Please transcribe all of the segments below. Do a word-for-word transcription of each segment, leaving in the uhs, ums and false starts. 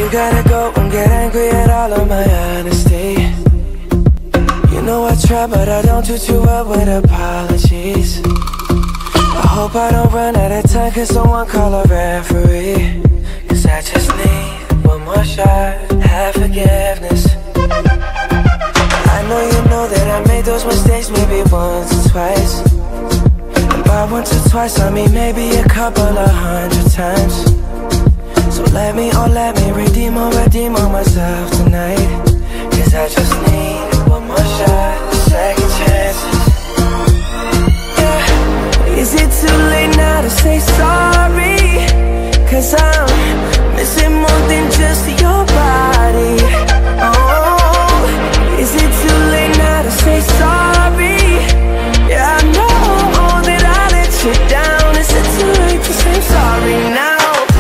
you gotta go and get angry at all of my honesty. You know I try, but I don't do too well with apologies. I hope I don't run out of time, cause someone call a referee. Cause I just need one more shot, have forgiveness. I know you know that I made those mistakes maybe once or twice. And by once or twice I mean maybe a couple of hundred times. So let me, oh let me redeem or redeem on myself tonight. Cause I just need one more shot, second chances. Yeah. Is it too late now to say sorry? Cause I'm missing more than just your body. Oh, is it too late now to say sorry? Yeah, I know that I let you down. Is it too late to say sorry now?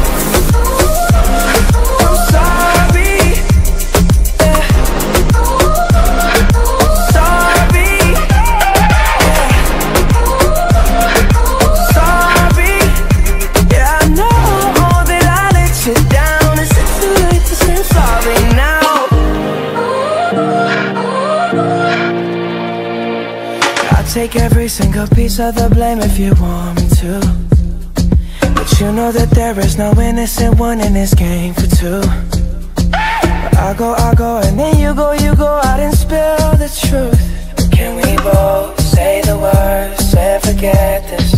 Take every single piece of the blame if you want me to, but you know that there is no innocent one in this game for two. But I go, I go, and then you go, you go out and spill the truth. Can we both say the words and forget this?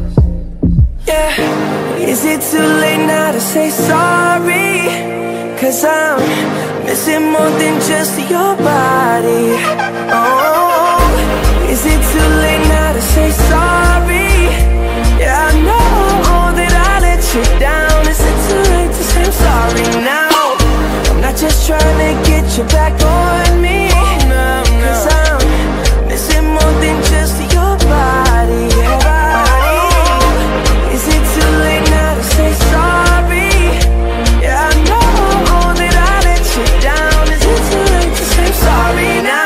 Yeah. Is it too late now to say sorry? Cause I'm missing more than just your body. Oh, is it too late now to say sorry? Yeah, I know that I let you down. Is it too late to say I'm sorry now? I'm not just trying to get you back on me, cause I'm missing more than just your body. Is it too late now to say sorry? Yeah, I know that I let you down. Is it too late to say I'm sorry now?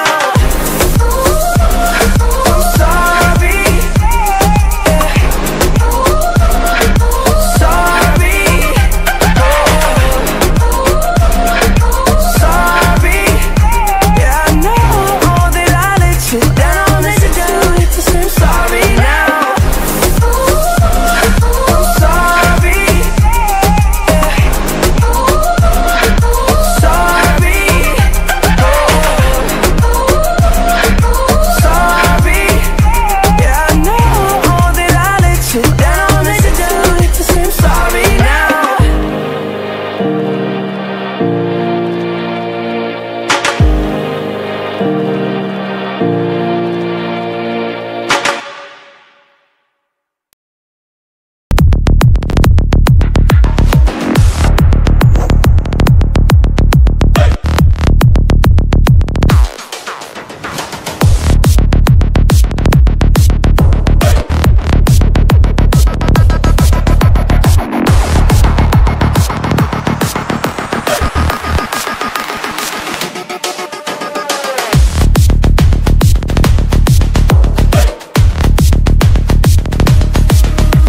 We'll be right back.